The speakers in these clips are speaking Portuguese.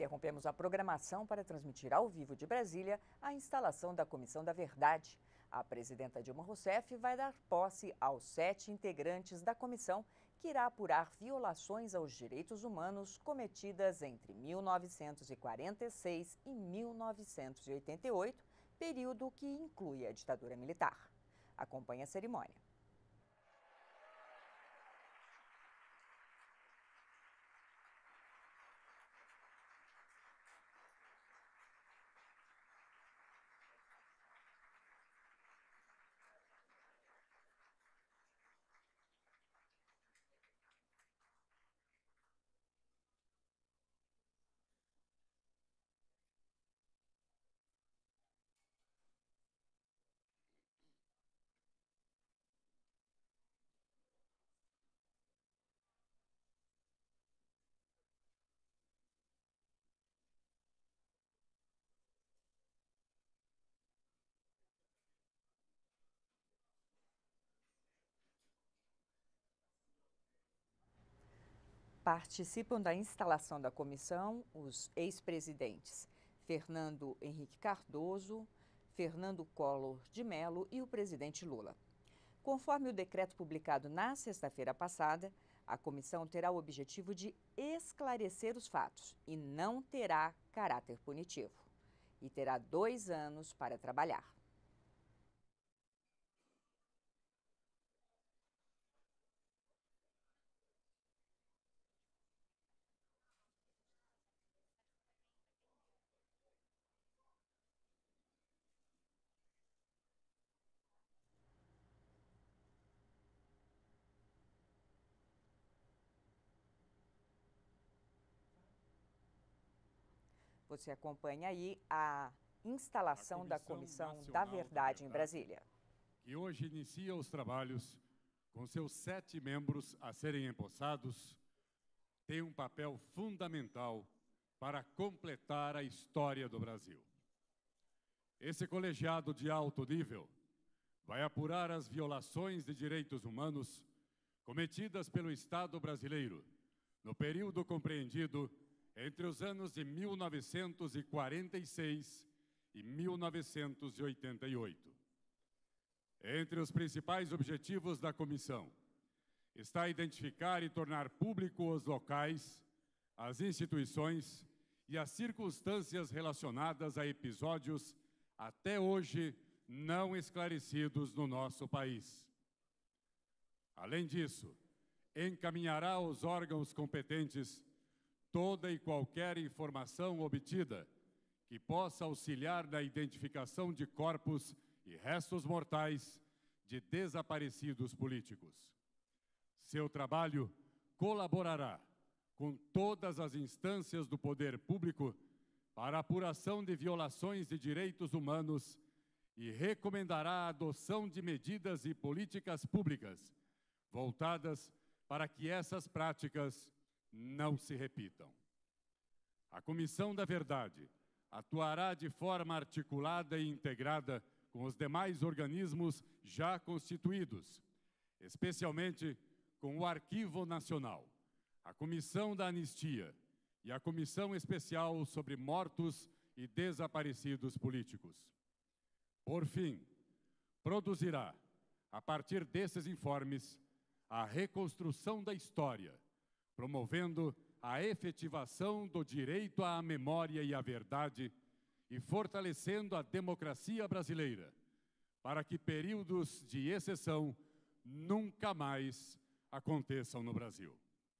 Interrompemos a programação para transmitir ao vivo de Brasília a instalação da Comissão da Verdade. A presidenta Dilma Rousseff vai dar posse aos 7 integrantes da comissão, que irá apurar violações aos direitos humanos cometidas entre 1946 e 1988, período que inclui a ditadura militar. Acompanhe a cerimônia. Participam da instalação da comissão os ex-presidentes Fernando Henrique Cardoso, Fernando Collor de Mello e o presidente Lula. Conforme o decreto publicado na sexta-feira passada, a comissão terá o objetivo de esclarecer os fatos e não terá caráter punitivo. E terá 2 anos para trabalhar. Você acompanha aí a instalação da Comissão da Verdade em Brasília. Que hoje inicia os trabalhos com seus 7 membros a serem empossados, tem um papel fundamental para completar a história do Brasil. Esse colegiado de alto nível vai apurar as violações de direitos humanos cometidas pelo Estado brasileiro no período compreendido entre os anos de 1946 e 1988. Entre os principais objetivos da comissão está identificar e tornar público os locais, as instituições e as circunstâncias relacionadas a episódios até hoje não esclarecidos no nosso país. Além disso, encaminhará aos órgãos competentes toda e qualquer informação obtida que possa auxiliar na identificação de corpos e restos mortais de desaparecidos políticos. Seu trabalho colaborará com todas as instâncias do poder público para a apuração de violações de direitos humanos e recomendará a adoção de medidas e políticas públicas voltadas para que essas práticas não se repitam. A Comissão da Verdade atuará de forma articulada e integrada com os demais organismos já constituídos, especialmente com o Arquivo Nacional, a Comissão da Anistia e a Comissão Especial sobre Mortos e Desaparecidos Políticos. Por fim, produzirá, a partir desses informes, a reconstrução da história, promovendo a efetivação do direito à memória e à verdade e fortalecendo a democracia brasileira, para que períodos de exceção nunca mais aconteçam no Brasil.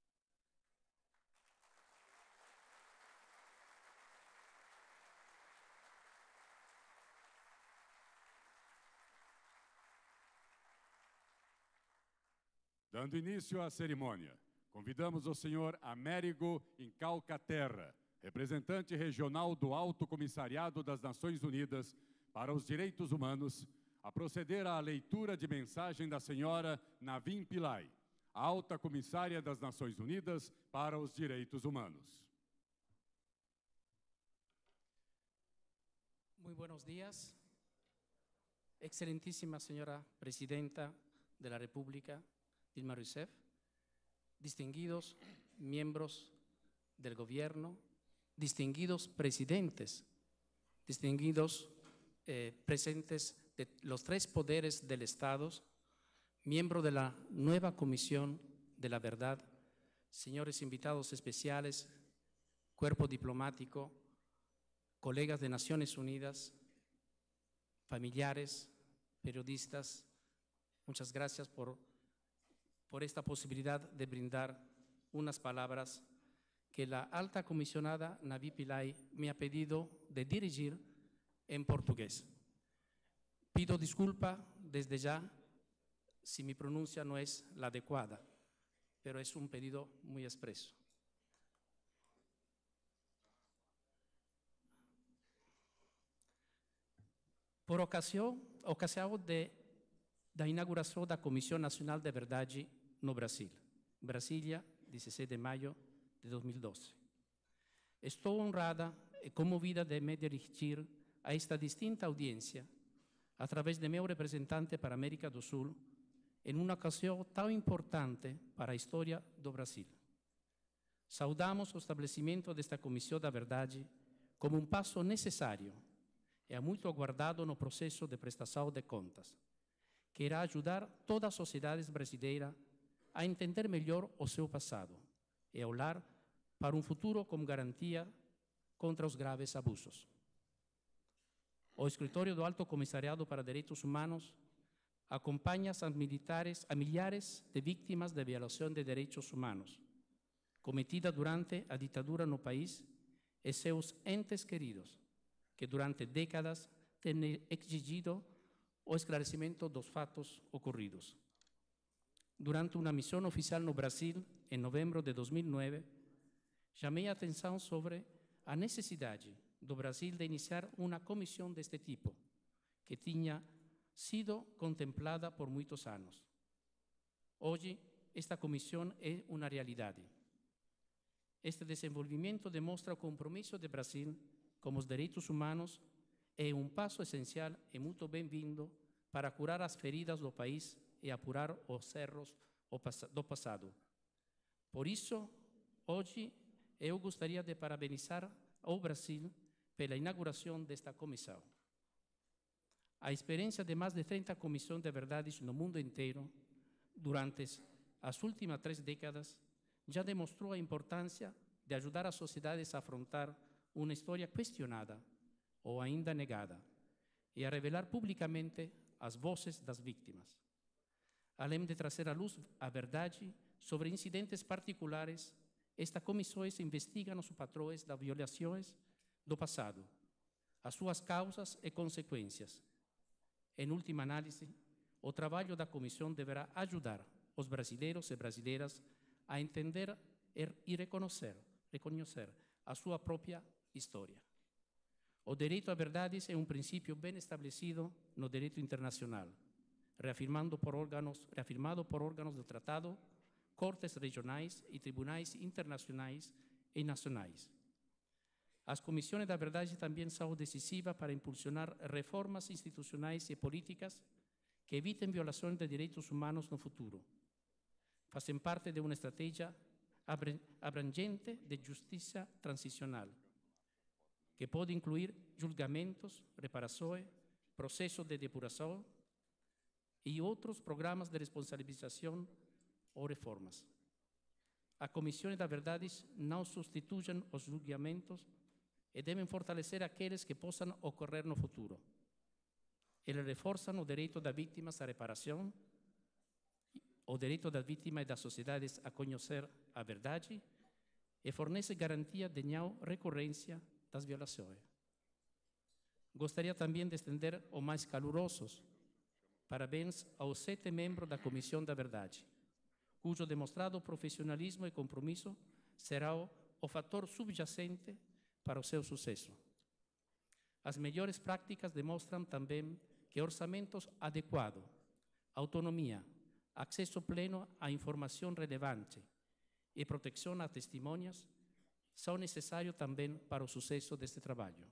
Dando início à cerimônia, convidamos o senhor Américo Incalcaterra, representante regional do Alto Comissariado das Nações Unidas para os Direitos Humanos, a proceder à leitura de mensagem da senhora Navin Pillay, alta comissária das Nações Unidas para os Direitos Humanos. Muy buenos días, excelentísima señora Presidenta de la República, Dilma Rousseff, distinguidos miembros del Gobierno distinguidos presidentes, distinguidos presentes de los 3 poderes del Estado, miembros de la nueva Comisión de la Verdad, señores invitados especiales, cuerpo diplomático, colegas de Naciones Unidas, familiares, periodistas, muchas gracias por esta posibilidad de brindar unas palabras que la alta comisionada Navi Pillay me ha pedido de dirigir en portugués. Pido disculpa desde ya si mi pronuncia no es la adecuada, pero es un pedido muy expreso. Por ocasião da inauguração da Comissão Nacional de Verdade no Brasil, Brasília, 16 de maio de 2012. Estou honrada e comovida de me dirigir a esta distinta audiência através de meu representante para a América do Sul em uma ocasião tão importante para a história do Brasil. Saudamos o estabelecimento desta Comissão da Verdade como um passo necessário e muito aguardado no processo de prestação de contas, que irá ajudar toda a sociedade brasileira a entender melhor o seu passado e a olhar para um futuro com garantia contra os graves abusos. O Escritório do Alto Comissariado para Direitos Humanos acompanha a milhares de vítimas de violação de direitos humanos cometida durante a ditadura no país e seus entes queridos, que durante décadas têm exigido o esclarecimento dos fatos ocorridos. Durante uma missão oficial no Brasil, em novembro de 2009, chamei a atenção sobre a necessidade do Brasil de iniciar uma comissão deste tipo, que tinha sido contemplada por muitos anos. Hoje, esta comissão é uma realidade. Este desenvolvimento demonstra o compromisso do Brasil com os direitos humanos é um passo essencial e muito bem-vindo para curar as feridas do país e apurar os erros do passado. Por isso, hoje, eu gostaria de parabenizar ao Brasil pela inauguração desta comissão. A experiência de mais de 30 comissões de verdades no mundo inteiro, durante as últimas 3 décadas, já demonstrou a importância de ajudar as sociedades a afrontar uma história questionada ou ainda negada e a revelar publicamente as vozes das vítimas. Além de trazer à luz a verdade sobre incidentes particulares, esta comissão investiga os patrões das violações do passado, as suas causas e consequências. Em última análise, o trabalho da comissão deverá ajudar os brasileiros e brasileiras a entender e reconhecer a sua própria história. O direito à verdade é um princípio bem estabelecido no direito internacional, reafirmado por órgãos do tratado, cortes regionais e tribunais internacionais e nacionais. As comissões da verdade também são decisivas para impulsionar reformas institucionais e políticas que evitem violações de direitos humanos no futuro. Fazem parte de uma estratégia abrangente de justiça transicional, que pode incluir julgamentos, reparações, processos de depuração e outros programas de responsabilização ou reformas. As comissões da verdade não substituem os julgamentos e devem fortalecer aqueles que possam ocorrer no futuro. Eles reforçam o direito das vítimas à reparação, o direito das vítimas e das sociedades a conhecer a verdade e fornecem garantia de não recorrência das violações. Gostaria também de estender os mais calorosos parabéns aos 7 membros da Comissão da Verdade, cujo demonstrado profissionalismo e compromisso será o fator subjacente para o seu sucesso. As melhores práticas demonstram também que orçamentos adequados, autonomia, acesso pleno à informação relevante e proteção a testemunhas são necessários também para o sucesso deste trabalho.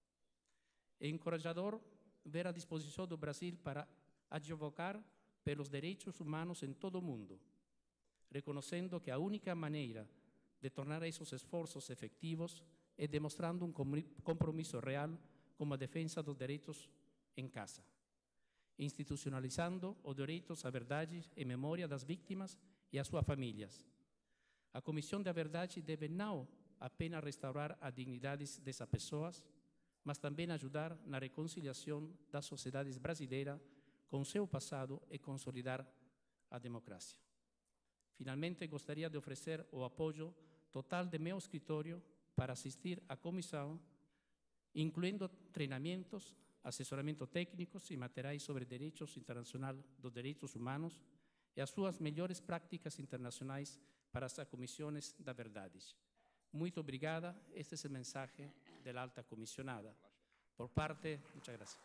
É encorajador ver a disposição do Brasil para advocar pelos direitos humanos em todo o mundo, reconhecendo que a única maneira de tornar esses esforços efetivos e demonstrando um compromisso real com a defesa dos direitos em casa, institucionalizando os direitos à verdade e memória das vítimas e às suas famílias. A Comissão da Verdade deve não apenas restaurar a dignidade dessas pessoas, mas também ajudar na reconciliação das sociedades brasileiras com seu passado e consolidar a democracia. Finalmente, gostaria de oferecer o apoio total de meu escritório para assistir à comissão, incluindo treinamentos, assessoramento técnicos e materiais sobre direitos internacionais dos direitos humanos e as suas melhores práticas internacionais para as comissões da verdade. Muito obrigada. Este é o mensagem da alta comissionada. Por parte, muchas gracias.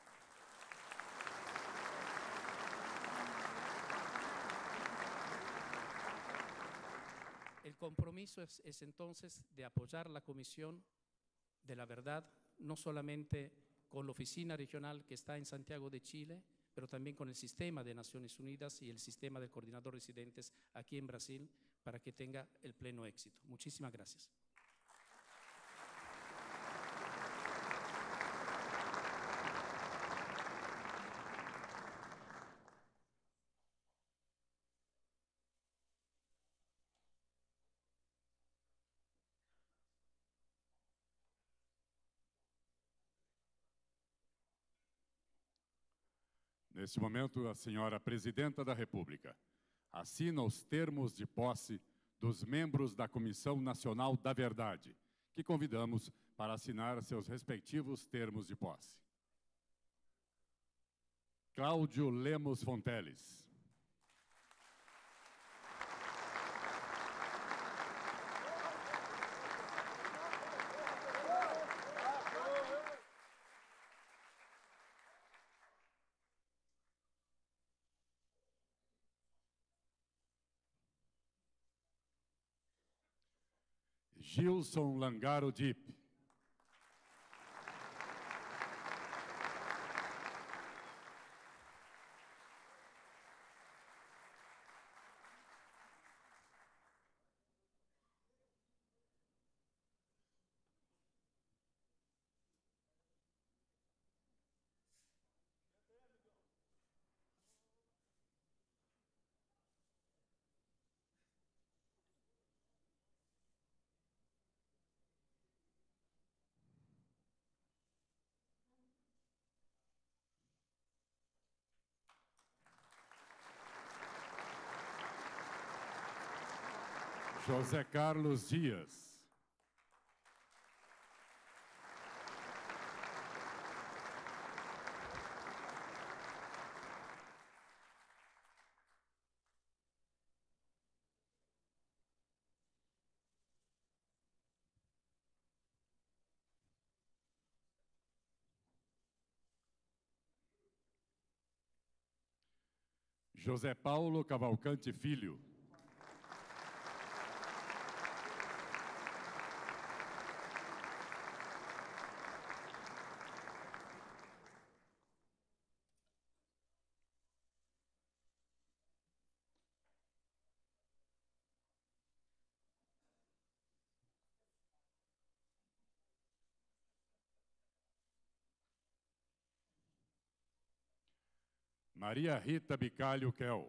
El compromiso es entonces de apoyar la Comisión de la Verdad, no solamente con la oficina regional que está en Santiago de Chile, pero también con el sistema de Naciones Unidas y el sistema de coordinador residentes aquí en Brasil para que tenga el pleno éxito. Muchísimas gracias. Neste momento, a senhora Presidenta da República assina os termos de posse dos membros da Comissão Nacional da Verdade, que convidamos para assinar seus respectivos termos de posse. Cláudio Lemos Fonteles. Gilson Langaro Dip. José Carlos Dias. José Paulo Cavalcante Filho. Maria Rita Bicalho Kel.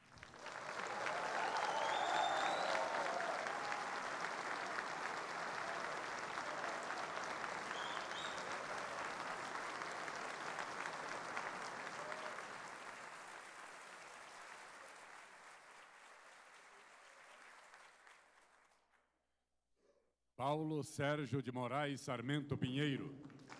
Paulo Sérgio de Moraes Sarmento Pinheiro.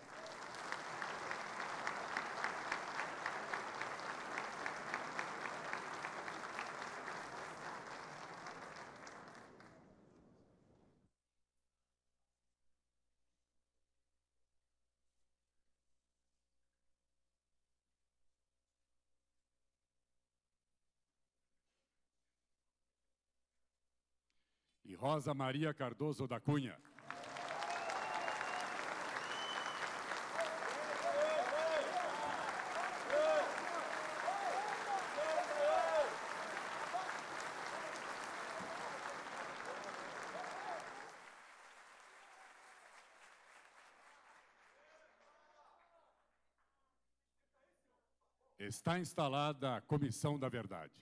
E Rosa Maria Cardoso da Cunha. Está instalada a Comissão da Verdade.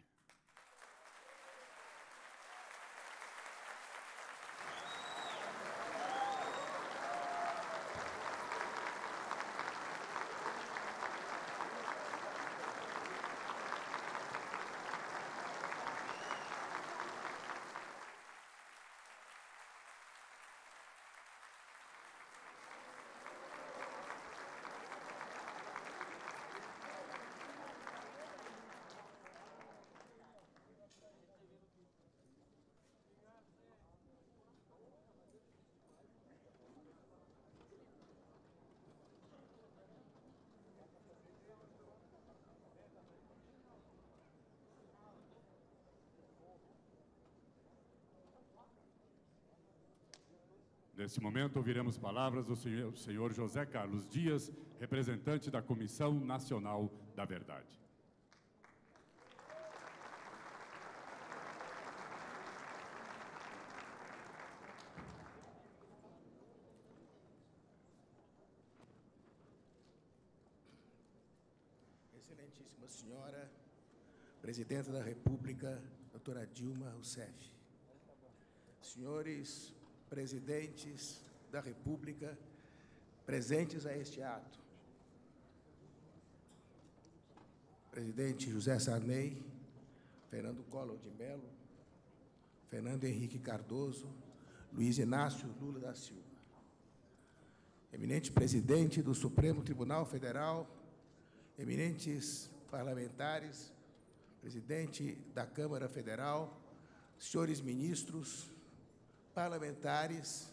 Neste momento, ouviremos palavras do senhor José Carlos Dias, representante da Comissão Nacional da Verdade. Excelentíssima Senhora Presidenta da República, doutora Dilma Rousseff, senhores presidentes da República presentes a este ato, presidente José Sarney, Fernando Collor de Mello, Fernando Henrique Cardoso, Luiz Inácio Lula da Silva, eminente presidente do Supremo Tribunal Federal, eminentes parlamentares, presidente da Câmara Federal, senhores ministros, parlamentares,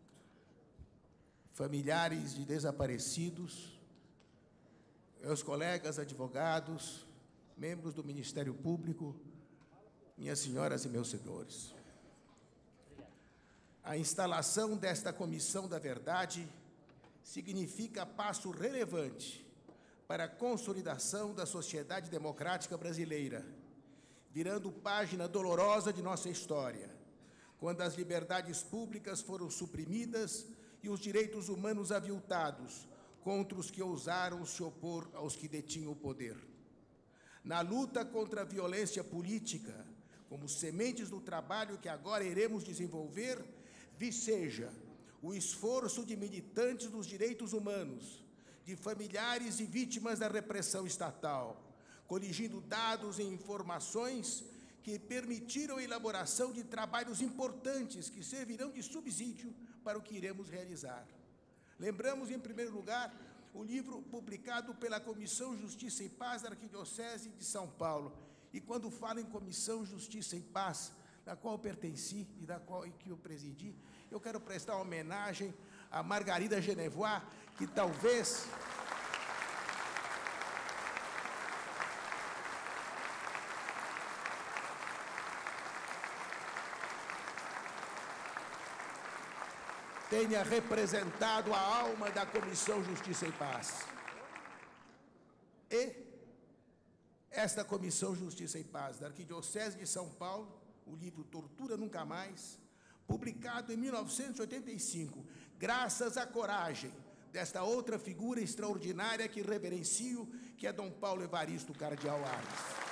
familiares de desaparecidos, meus colegas advogados, membros do Ministério Público, minhas senhoras e meus senhores. A instalação desta Comissão da Verdade significa passo relevante para a consolidação da sociedade democrática brasileira, virando página dolorosa de nossa história, quando as liberdades públicas foram suprimidas e os direitos humanos aviltados contra os que ousaram se opor aos que detinham o poder. Na luta contra a violência política, como sementes do trabalho que agora iremos desenvolver, viceja o esforço de militantes dos direitos humanos, de familiares e vítimas da repressão estatal, coligindo dados e informações que permitiram a elaboração de trabalhos importantes que servirão de subsídio para o que iremos realizar. Lembramos, em primeiro lugar, o livro publicado pela Comissão Justiça e Paz da Arquidiocese de São Paulo. E quando falo em Comissão Justiça e Paz, da qual eu pertenci e que eu presidi, eu quero prestar homenagem a Margarida Genevois, que talvez tenha representado a alma da Comissão Justiça e Paz. E esta Comissão Justiça e Paz da Arquidiocese de São Paulo, o livro Tortura Nunca Mais, publicado em 1985, graças à coragem desta outra figura extraordinária que reverencio, que é Dom Paulo Evaristo Cardeal Arnes.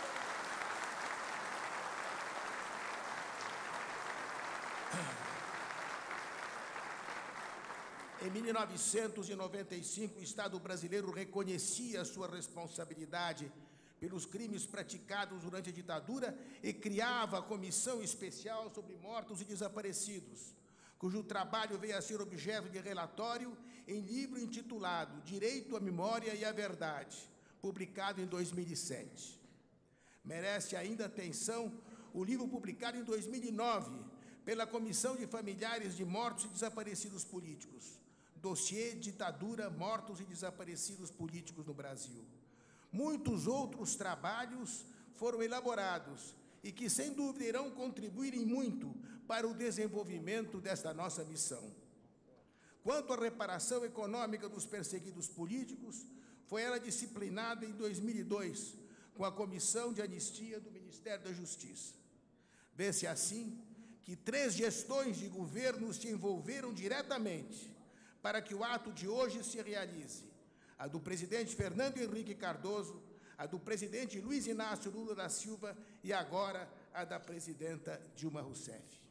Em 1995, o Estado brasileiro reconhecia a sua responsabilidade pelos crimes praticados durante a ditadura e criava a Comissão Especial sobre Mortos e Desaparecidos, cujo trabalho veio a ser objeto de relatório em livro intitulado Direito à Memória e à Verdade, publicado em 2007. Merece ainda atenção o livro publicado em 2009 pela Comissão de Familiares de Mortos e Desaparecidos Políticos, Dossiê Ditadura, Mortos e Desaparecidos Políticos no Brasil. Muitos outros trabalhos foram elaborados e que, sem dúvida, irão contribuir em muito para o desenvolvimento desta nossa missão. Quanto à reparação econômica dos perseguidos políticos, foi ela disciplinada em 2002, com a Comissão de Anistia do Ministério da Justiça. Vê-se assim que 3 gestões de governo se envolveram diretamente para que o ato de hoje se realize: a do presidente Fernando Henrique Cardoso, a do presidente Luiz Inácio Lula da Silva e agora a da presidenta Dilma Rousseff,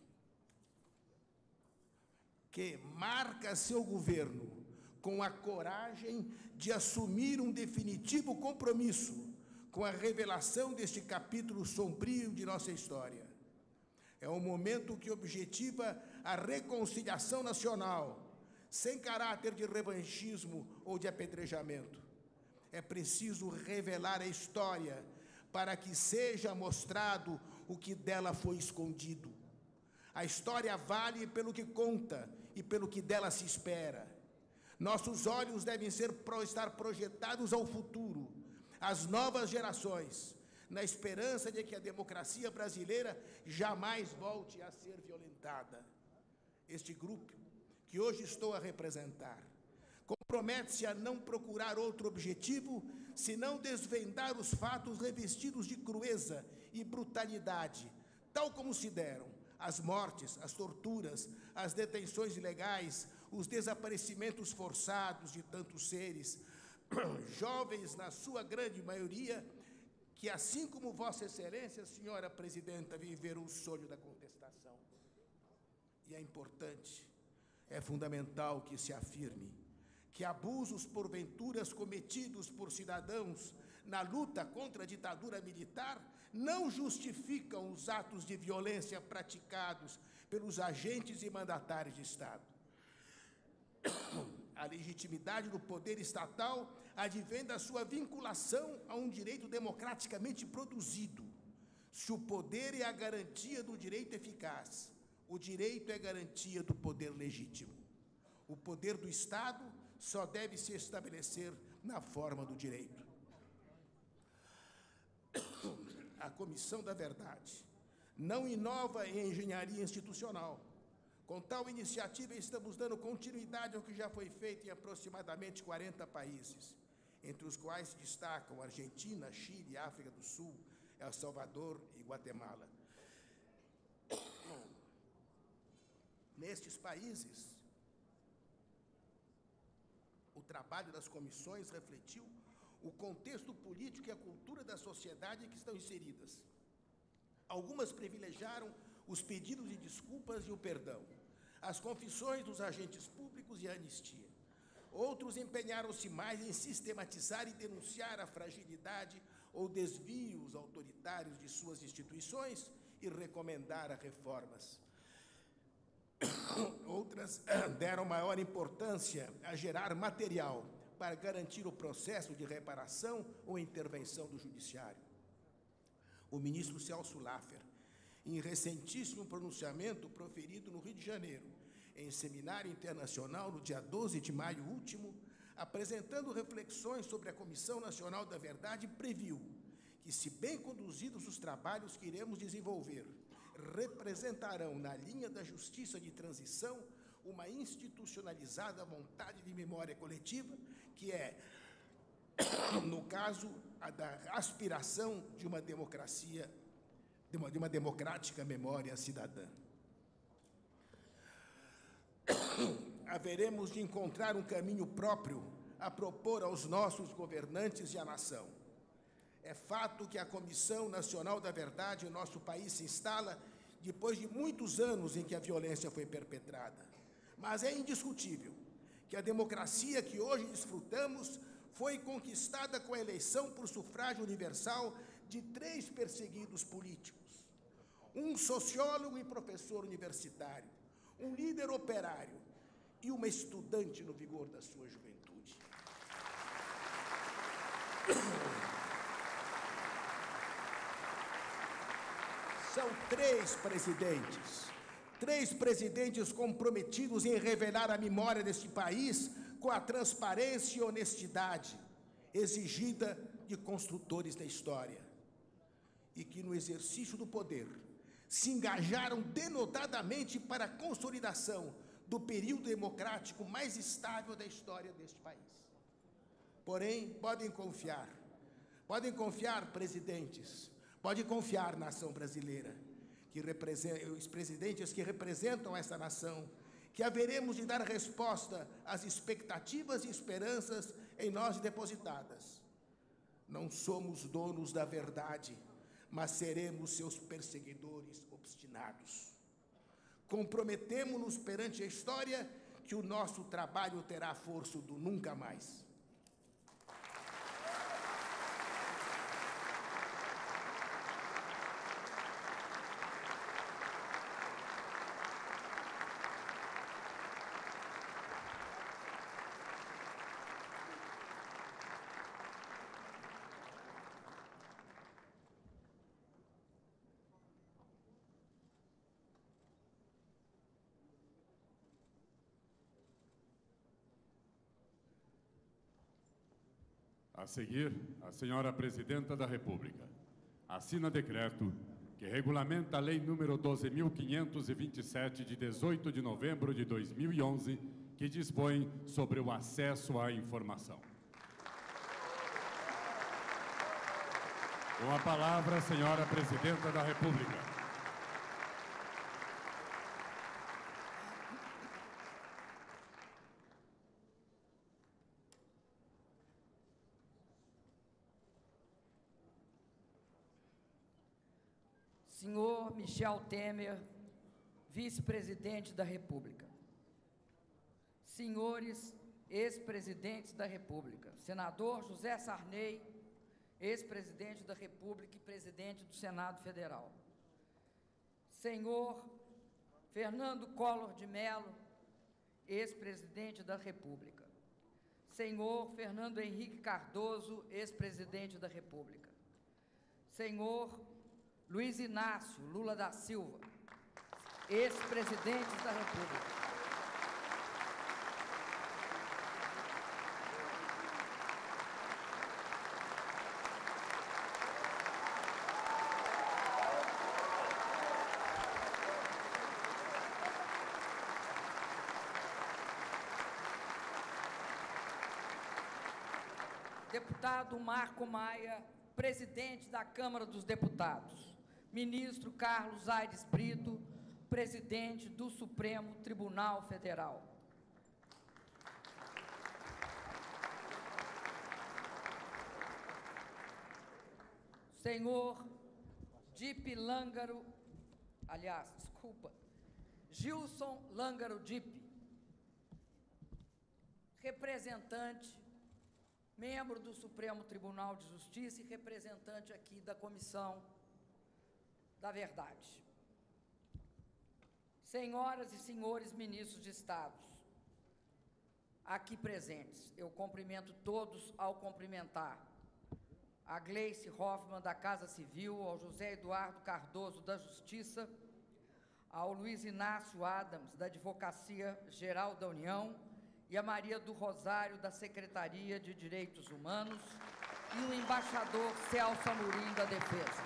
que marca seu governo com a coragem de assumir um definitivo compromisso com a revelação deste capítulo sombrio de nossa história. É um momento que objetiva a reconciliação nacional, sem caráter de revanchismo ou de apedrejamento. É preciso revelar a história para que seja mostrado o que dela foi escondido. A história vale pelo que conta e pelo que dela se espera. Nossos olhos devem estar projetados ao futuro, às novas gerações, na esperança de que a democracia brasileira jamais volte a ser violentada. Este grupo, que hoje estou a representar, compromete-se a não procurar outro objetivo senão desvendar os fatos revestidos de crueza e brutalidade, tal como se deram as mortes, as torturas, as detenções ilegais, os desaparecimentos forçados de tantos seres, jovens, na sua grande maioria, que, assim como Vossa Excelência, Senhora Presidenta, viveram o sonho da contestação. E é importante, é fundamental que se afirme que abusos, porventuras, cometidos por cidadãos na luta contra a ditadura militar não justificam os atos de violência praticados pelos agentes e mandatários de Estado. A legitimidade do poder estatal advém da sua vinculação a um direito democraticamente produzido. Se o poder é a garantia do direito eficaz, o direito é garantia do poder legítimo. O poder do Estado só deve se estabelecer na forma do direito. A Comissão da Verdade não inova em engenharia institucional. Com tal iniciativa, estamos dando continuidade ao que já foi feito em aproximadamente 40 países, entre os quais se destacam Argentina, Chile, África do Sul, El Salvador e Guatemala. Nestes países, o trabalho das comissões refletiu o contexto político e a cultura da sociedade em que estão inseridas. Algumas privilegiaram os pedidos de desculpas e o perdão, as confissões dos agentes públicos e a anistia. Outros empenharam-se mais em sistematizar e denunciar a fragilidade ou desvios autoritários de suas instituições e recomendar reformas. Outras deram maior importância a gerar material para garantir o processo de reparação ou intervenção do Judiciário. O ministro Celso Laffer, em recentíssimo pronunciamento proferido no Rio de Janeiro, em seminário internacional no dia 12 de maio último, apresentando reflexões sobre a Comissão Nacional da Verdade, previu que, se bem conduzidos os trabalhos que iremos desenvolver, representarão, na linha da justiça de transição, uma institucionalizada vontade de memória coletiva, que é, no caso, a da aspiração de uma democracia, de uma democrática memória cidadã. Haveremos de encontrar um caminho próprio a propor aos nossos governantes e à nação. É fato que a Comissão Nacional da Verdade em nosso país se instala depois de muitos anos em que a violência foi perpetrada. Mas é indiscutível que a democracia que hoje desfrutamos foi conquistada com a eleição por sufrágio universal de 3 perseguidos políticos: um sociólogo e professor universitário, um líder operário e uma estudante no vigor da sua juventude. São 3 presidentes comprometidos em revelar a memória deste país com a transparência e honestidade exigida de construtores da história, e que, no exercício do poder, se engajaram denotadamente para a consolidação do período democrático mais estável da história deste país. Porém, podem confiar, presidentes, pode confiar, nação brasileira, que os presidentes que representam essa nação, que haveremos de dar resposta às expectativas e esperanças em nós depositadas. não somos donos da verdade, mas seremos seus perseguidores obstinados. Comprometemo-nos perante a história que o nosso trabalho terá força do nunca mais. A seguir, a senhora Presidenta da República assina decreto que regulamenta a Lei nº 12.527, de 18 de novembro de 2011, que dispõe sobre o acesso à informação. Com a palavra, a senhora Presidenta da República. Senhor Michel Temer, vice-presidente da República. Senhores ex-presidentes da República. Senador José Sarney, ex-presidente da República e presidente do Senado Federal. Senhor Fernando Collor de Mello, ex-presidente da República. Senhor Fernando Henrique Cardoso, ex-presidente da República. Senhor Luiz Inácio Lula da Silva, ex-presidente da República. Deputado Marco Maia, presidente da Câmara dos Deputados. Ministro Carlos Aires Brito, presidente do Supremo Tribunal Federal. Senhor Gilson Lângaro Dipp, representante, membro do Supremo Tribunal de Justiça e representante aqui da Comissão da Verdade. Senhoras e senhores ministros de Estados, aqui presentes, eu cumprimento todos ao cumprimentar a Gleice Hoffmann, da Casa Civil, ao José Eduardo Cardoso, da Justiça, ao Luiz Inácio Adams, da Advocacia Geral da União, e a Maria do Rosário, da Secretaria de Direitos Humanos, e o embaixador Celso Amorim, da Defesa.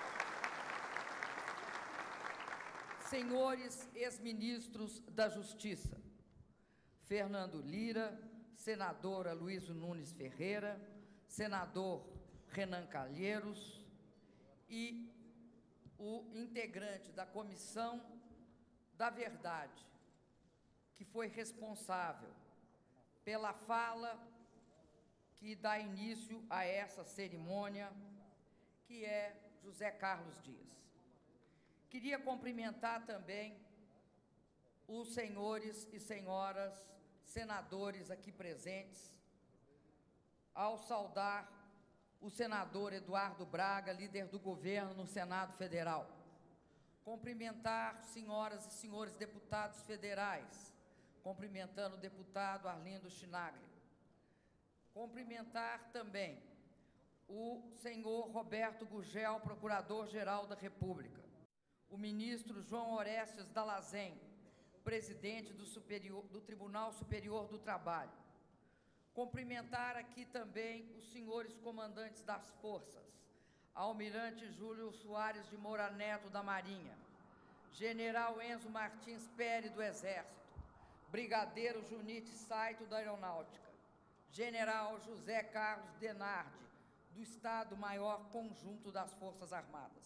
Senhores ex-ministros da Justiça, Fernando Lira, senadora Luísio Nunes Ferreira, senador Renan Calheiros e o integrante da Comissão da Verdade, que foi responsável pela fala que dá início a essa cerimônia, que é José Carlos Dias. Queria cumprimentar também os senhores e senhoras senadores aqui presentes, ao saudar o senador Eduardo Braga, líder do governo no Senado Federal. Cumprimentar senhoras e senhores deputados federais, cumprimentando o deputado Arlindo Chinaglia. Cumprimentar também o senhor Roberto Gugel, procurador-geral da República. O ministro João Orestes Dallazen, presidente do Tribunal Superior do Trabalho. Cumprimentar aqui também os senhores comandantes das forças, Almirante Júlio Soares de Moura Neto, da Marinha, General Enzo Martins Pérez, do Exército, Brigadeiro Junite Saito, da Aeronáutica, General José Carlos Denardi, do Estado-Maior Conjunto das Forças Armadas.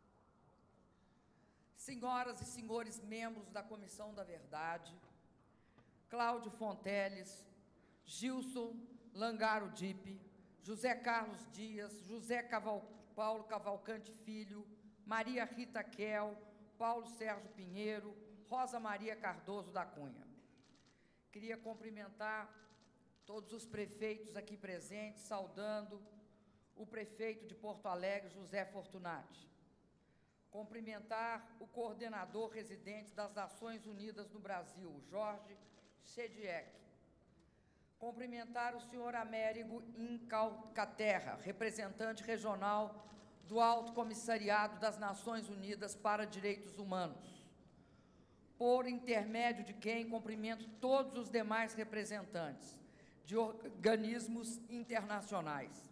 Senhoras e senhores membros da Comissão da Verdade, Cláudio Fonteles, Gilson Lângaro Dipp, José Carlos Dias, Paulo Cavalcante Filho, Maria Rita Kel, Paulo Sérgio Pinheiro, Rosa Maria Cardoso da Cunha. Queria cumprimentar todos os prefeitos aqui presentes, saudando o prefeito de Porto Alegre, José Fortunati. Cumprimentar o coordenador residente das Nações Unidas no Brasil, Jorge Chediek. Cumprimentar o senhor Américo Incalcaterra, representante regional do Alto Comissariado das Nações Unidas para Direitos Humanos, por intermédio de quem cumprimento todos os demais representantes de organismos internacionais.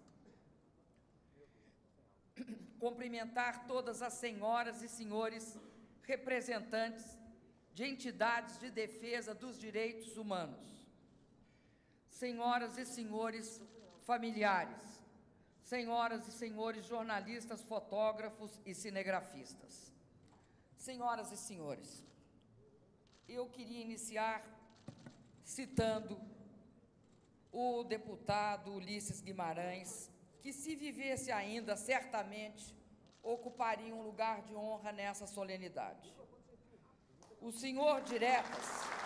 Cumprimentar todas as senhoras e senhores representantes de entidades de defesa dos direitos humanos, senhoras e senhores familiares, senhoras e senhores jornalistas, fotógrafos e cinegrafistas. Senhoras e senhores, eu queria iniciar citando o deputado Ulisses Guimarães, que, se vivesse ainda, certamente ocuparia um lugar de honra nessa solenidade. O senhor Diretas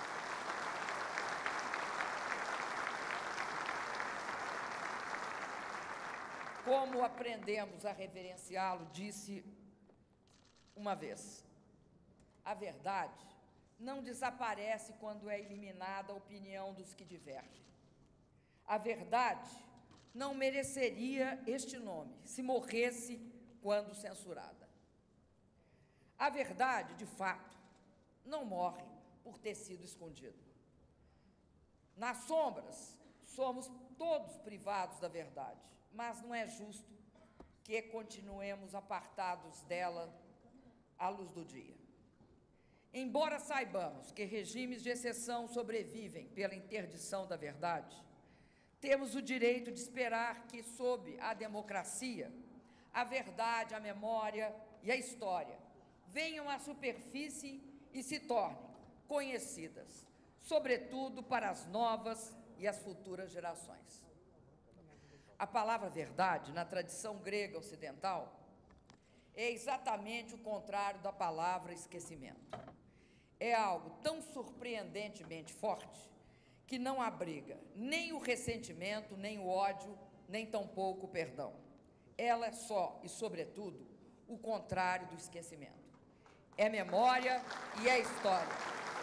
como aprendemos a reverenciá-lo, disse uma vez: a verdade não desaparece quando é eliminada a opinião dos que divergem. A verdade não mereceria este nome se morresse quando censurada. A verdade, de fato, não morre por ter sido escondida. Nas sombras, somos todos privados da verdade, mas não é justo que continuemos apartados dela à luz do dia. Embora saibamos que regimes de exceção sobrevivem pela interdição da verdade, temos o direito de esperar que, sob a democracia, a verdade, a memória e a história venham à superfície e se tornem conhecidas, sobretudo para as novas e as futuras gerações. A palavra verdade, na tradição grega ocidental, é exatamente o contrário da palavra esquecimento. É algo tão surpreendentemente forte que não abriga nem o ressentimento, nem o ódio, nem tampouco o perdão. Ela é só e, sobretudo, o contrário do esquecimento. É memória e é história.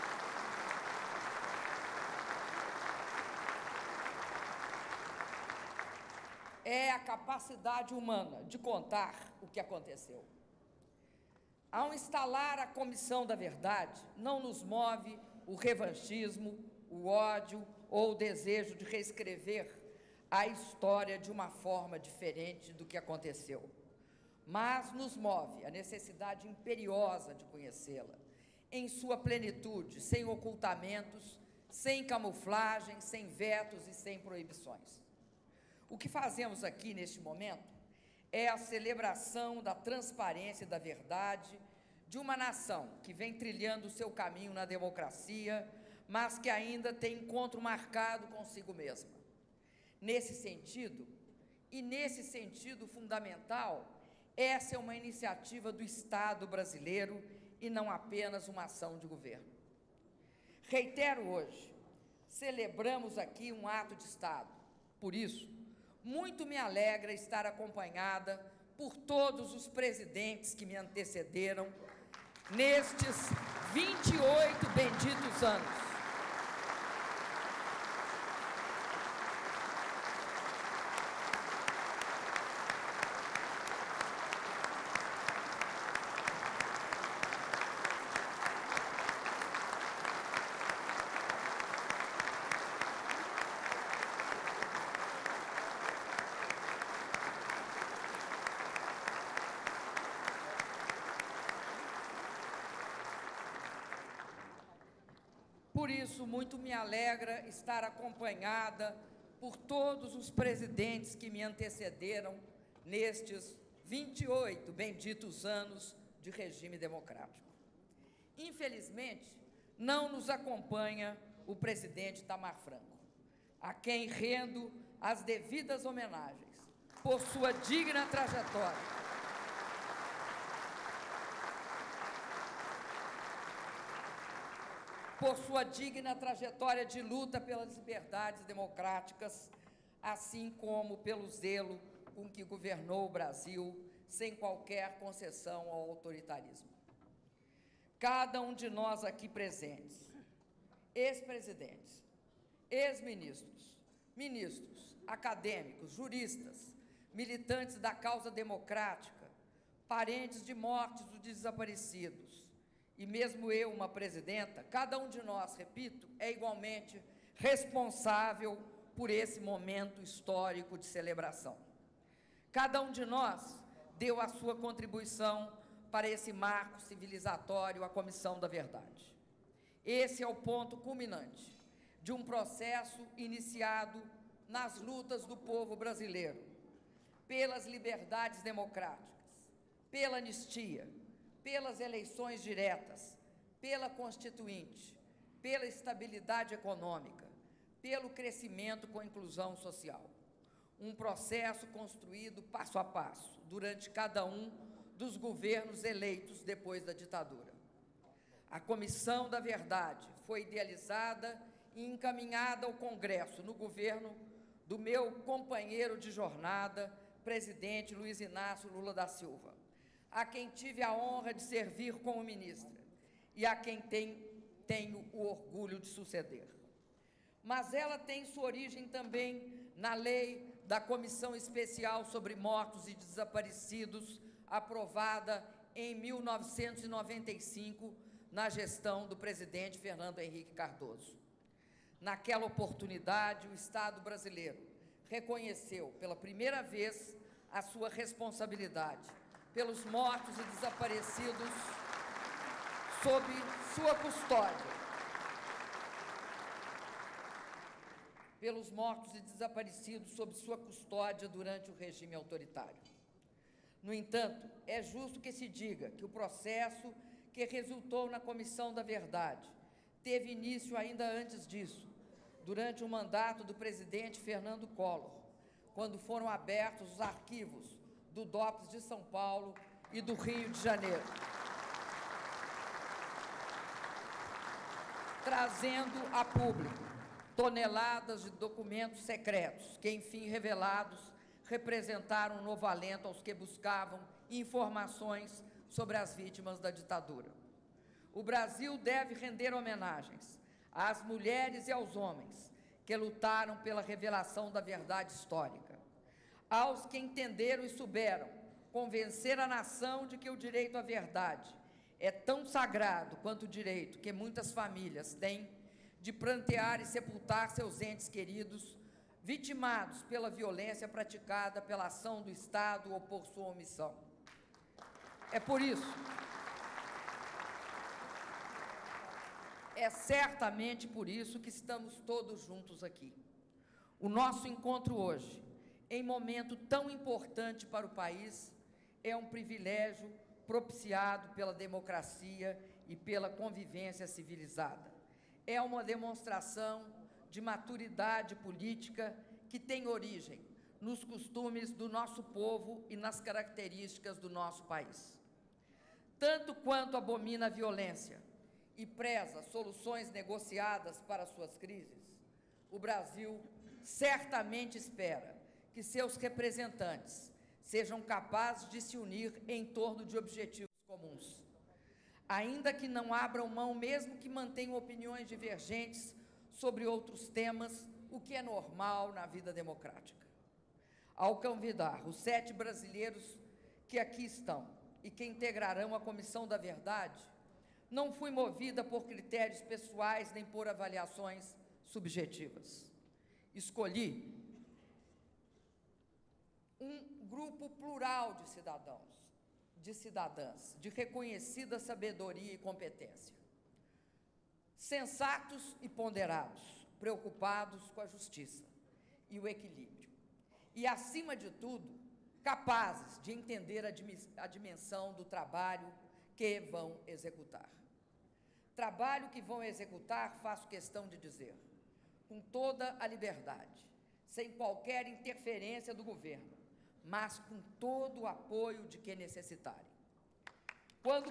É a capacidade humana de contar o que aconteceu. Ao instalar a Comissão da Verdade, não nos move o revanchismo, o ódio ou o desejo de reescrever a história de uma forma diferente do que aconteceu, mas nos move a necessidade imperiosa de conhecê-la, em sua plenitude, sem ocultamentos, sem camuflagem, sem vetos e sem proibições. O que fazemos aqui, neste momento, é a celebração da transparência e da verdade de uma nação que vem trilhando o seu caminho na democracia, mas que ainda tem encontro marcado consigo mesma. Nesse sentido, e nesse sentido fundamental, essa é uma iniciativa do Estado brasileiro e não apenas uma ação de governo. Reitero hoje, celebramos aqui um ato de Estado. Por isso, muito me alegra estar acompanhada por todos os presidentes que me antecederam nestes 28 benditos anos. Por isso, muito me alegra estar acompanhada por todos os presidentes que me antecederam nestes 28 benditos anos de regime democrático. Infelizmente, não nos acompanha o presidente Itamar Franco, a quem rendo as devidas homenagens, por sua digna trajetória. Por sua digna trajetória de luta pelas liberdades democráticas, assim como pelo zelo com que governou o Brasil sem qualquer concessão ao autoritarismo. Cada um de nós aqui presentes, ex-presidentes, ex-ministros, ministros, acadêmicos, juristas, militantes da causa democrática, parentes de mortos ou desaparecidos, e mesmo eu, uma presidenta, cada um de nós, repito, é igualmente responsável por esse momento histórico de celebração. Cada um de nós deu a sua contribuição para esse marco civilizatório, a Comissão da Verdade. Esse é o ponto culminante de um processo iniciado nas lutas do povo brasileiro, pelas liberdades democráticas, pela anistia, pelas eleições diretas, pela Constituinte, pela estabilidade econômica, pelo crescimento com a inclusão social. Um processo construído passo a passo, durante cada um dos governos eleitos depois da ditadura. A Comissão da Verdade foi idealizada e encaminhada ao Congresso no governo do meu companheiro de jornada, presidente Luiz Inácio Lula da Silva, a quem tive a honra de servir como ministra e a quem tenho o orgulho de suceder. Mas ela tem sua origem também na lei da Comissão Especial sobre Mortos e Desaparecidos, aprovada em 1995, na gestão do presidente Fernando Henrique Cardoso. Naquela oportunidade, o Estado brasileiro reconheceu pela primeira vez a sua responsabilidade pelos mortos e desaparecidos sob sua custódia. Pelos mortos e desaparecidos sob sua custódia durante o regime autoritário. No entanto, é justo que se diga que o processo que resultou na Comissão da Verdade teve início ainda antes disso, durante o mandato do presidente Fernando Collor, quando foram abertos os arquivos do DOPS de São Paulo e do Rio de Janeiro, trazendo a público toneladas de documentos secretos que, enfim revelados, representaram um novo alento aos que buscavam informações sobre as vítimas da ditadura. O Brasil deve render homenagens às mulheres e aos homens que lutaram pela revelação da verdade histórica, aos que entenderam e souberam convencer a nação de que o direito à verdade é tão sagrado quanto o direito que muitas famílias têm de prantear e sepultar seus entes queridos, vitimados pela violência praticada pela ação do Estado ou por sua omissão. É certamente por isso que estamos todos juntos aqui. O nosso encontro hoje, em momento tão importante para o país, é um privilégio propiciado pela democracia e pela convivência civilizada. É uma demonstração de maturidade política que tem origem nos costumes do nosso povo e nas características do nosso país. Tanto quanto abomina a violência e preza soluções negociadas para suas crises, o Brasil certamente espera que seus representantes sejam capazes de se unir em torno de objetivos comuns, ainda que não abram mão, mesmo que mantenham opiniões divergentes sobre outros temas, o que é normal na vida democrática. Ao convidar os 7 brasileiros que aqui estão e que integrarão a Comissão da Verdade, não fui movida por critérios pessoais nem por avaliações subjetivas. Escolhi um grupo plural de cidadãos, de cidadãs, de reconhecida sabedoria e competência, sensatos e ponderados, preocupados com a justiça e o equilíbrio, e, acima de tudo, capazes de entender a dimensão do trabalho que vão executar. Trabalho que vão executar, faço questão de dizer, com toda a liberdade, sem qualquer interferência do governo, mas com todo o apoio de quem necessitarem. Quando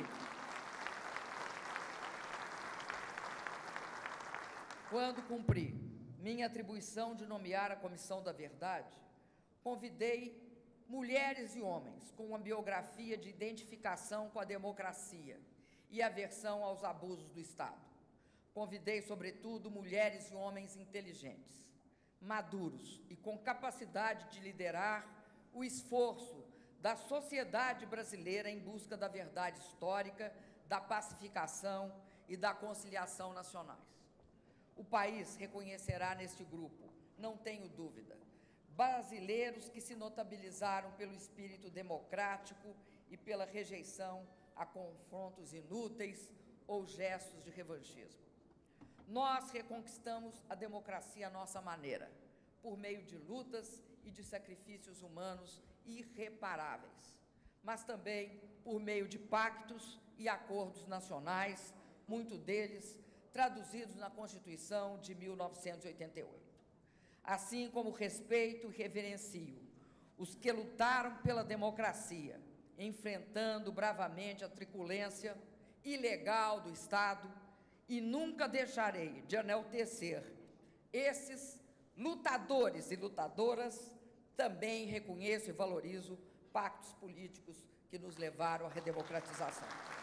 cumpri minha atribuição de nomear a Comissão da Verdade, convidei mulheres e homens com uma biografia de identificação com a democracia e aversão aos abusos do Estado. Convidei, sobretudo, mulheres e homens inteligentes, maduros e com capacidade de liderar o esforço da sociedade brasileira em busca da verdade histórica, da pacificação e da conciliação nacionais. O país reconhecerá neste grupo, não tenho dúvida, brasileiros que se notabilizaram pelo espírito democrático e pela rejeição a confrontos inúteis ou gestos de revanchismo. Nós reconquistamos a democracia à nossa maneira, por meio de lutas e de sacrifícios humanos irreparáveis, mas também por meio de pactos e acordos nacionais, muitos deles traduzidos na Constituição de 1988. Assim como respeito e reverencio os que lutaram pela democracia, enfrentando bravamente a truculência ilegal do Estado, e nunca deixarei de enaltecer esses lutadores e lutadoras, também reconheço e valorizo pactos políticos que nos levaram à redemocratização.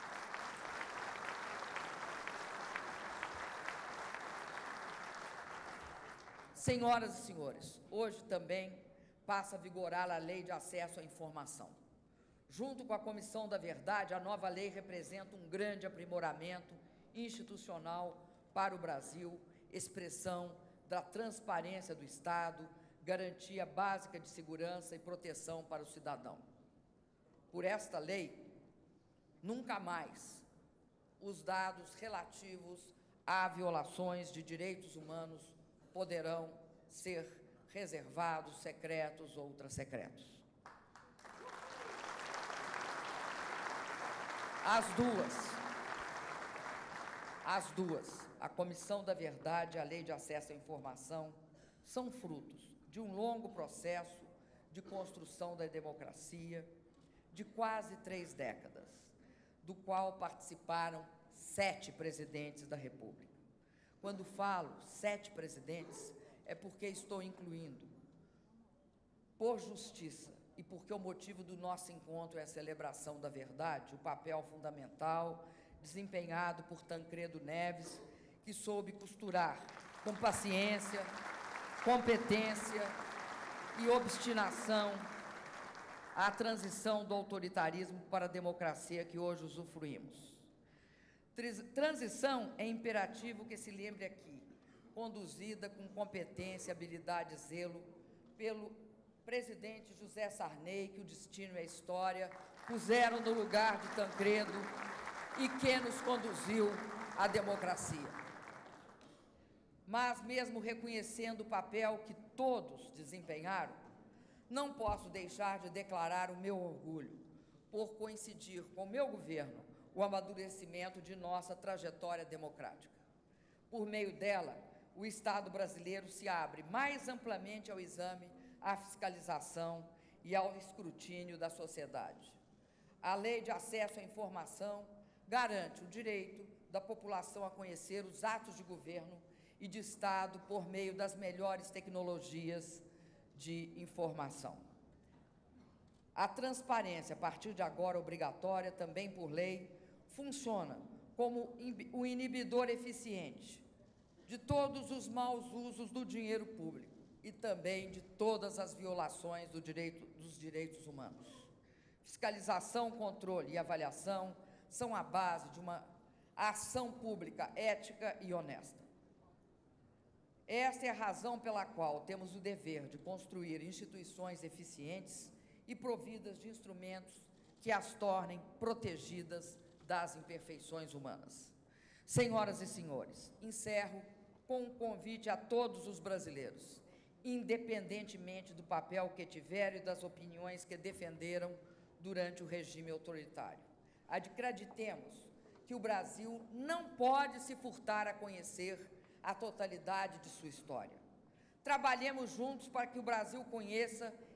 Senhoras e senhores, hoje também passa a vigorar a Lei de Acesso à Informação. Junto com a Comissão da Verdade, a nova lei representa um grande aprimoramento institucional para o Brasil, expressão da transparência do Estado, garantia básica de segurança e proteção para o cidadão. Por esta lei, nunca mais os dados relativos a violações de direitos humanos poderão ser reservados, secretos ou ultrassecretos. As duas, a Comissão da Verdade e a Lei de Acesso à Informação, são frutos de um longo processo de construção da democracia, de quase 3 décadas, do qual participaram 7 presidentes da República. Quando falo 7 presidentes, é porque estou incluindo, por justiça e porque o motivo do nosso encontro é a celebração da verdade, o papel fundamental desempenhado por Tancredo Neves, que soube costurar com paciência, competência e obstinação a transição do autoritarismo para a democracia que hoje usufruímos. Transição é imperativo que se lembre aqui, conduzida com competência, habilidade e zelo pelo presidente José Sarney, que o destino e a história puseram no lugar de Tancredo e que nos conduziu à democracia. Mas, mesmo reconhecendo o papel que todos desempenharam, não posso deixar de declarar o meu orgulho por coincidir com o meu governo o amadurecimento de nossa trajetória democrática. Por meio dela, o Estado brasileiro se abre mais amplamente ao exame, à fiscalização e ao escrutínio da sociedade. A Lei de Acesso à Informação garante o direito da população a conhecer os atos de governo e de Estado por meio das melhores tecnologias de informação. A transparência, a partir de agora obrigatória, também por lei, funciona como o inibidor eficiente de todos os maus usos do dinheiro público e também de todas as violações dos direitos humanos. Fiscalização, controle e avaliação são a base de uma ação pública ética e honesta. Esta é a razão pela qual temos o dever de construir instituições eficientes e providas de instrumentos que as tornem protegidas das imperfeições humanas. Senhoras e senhores, encerro com um convite a todos os brasileiros, independentemente do papel que tiveram e das opiniões que defenderam durante o regime autoritário. Acreditemos que o Brasil não pode se furtar a conhecer a totalidade de sua história. Trabalhemos juntos para que o Brasil conheça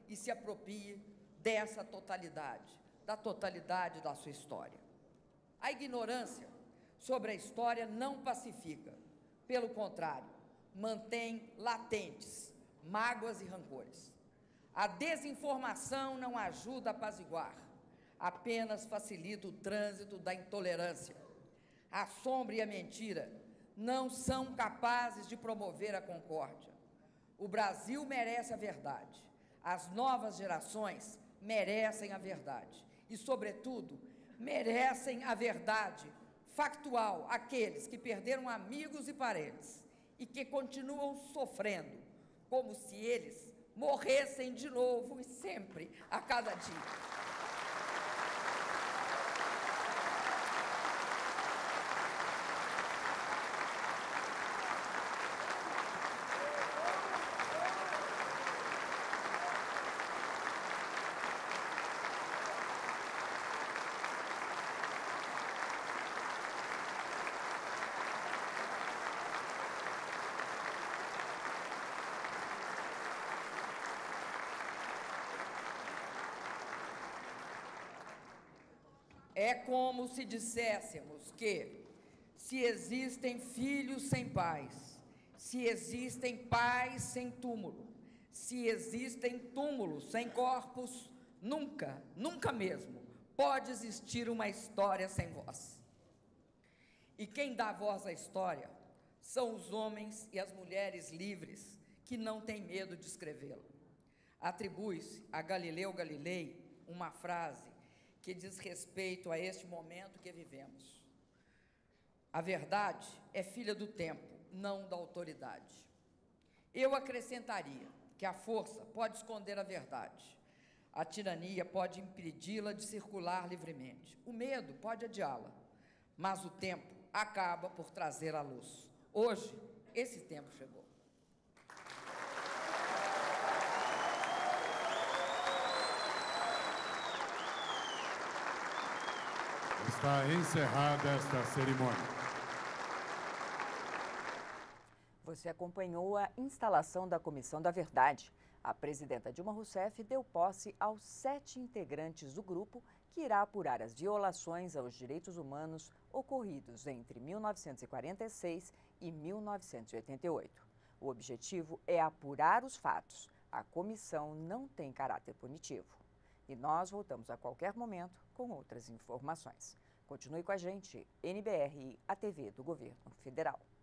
e se aproprie dessa totalidade, da totalidade da sua história. A ignorância sobre a história não pacifica, pelo contrário, mantém latentes mágoas e rancores. A desinformação não ajuda a apaziguar, apenas facilita o trânsito da intolerância. A sombra e a mentira não são capazes de promover a concórdia. O Brasil merece a verdade. As novas gerações merecem a verdade. E, sobretudo, merecem a verdade factual aqueles que perderam amigos e parentes e que continuam sofrendo, como se eles morressem de novo e sempre, a cada dia. É como se disséssemos que, se existem filhos sem pais, se existem pais sem túmulo, se existem túmulos sem corpos, nunca, nunca mesmo, pode existir uma história sem voz. E quem dá voz à história são os homens e as mulheres livres que não têm medo de escrevê-la. Atribui-se a Galileu Galilei uma frase que diz respeito a este momento que vivemos. A verdade é filha do tempo, não da autoridade. Eu acrescentaria que a força pode esconder a verdade, a tirania pode impedi-la de circular livremente, o medo pode adiá-la, mas o tempo acaba por trazer a luz. Hoje, esse tempo chegou. Está encerrada esta cerimônia. Você acompanhou a instalação da Comissão da Verdade. A presidenta Dilma Rousseff deu posse aos 7 integrantes do grupo que irá apurar as violações aos direitos humanos ocorridos entre 1946 e 1988. O objetivo é apurar os fatos. A comissão não tem caráter punitivo. E nós voltamos a qualquer momento com outras informações. Continue com a gente, NBR, a TV do Governo Federal.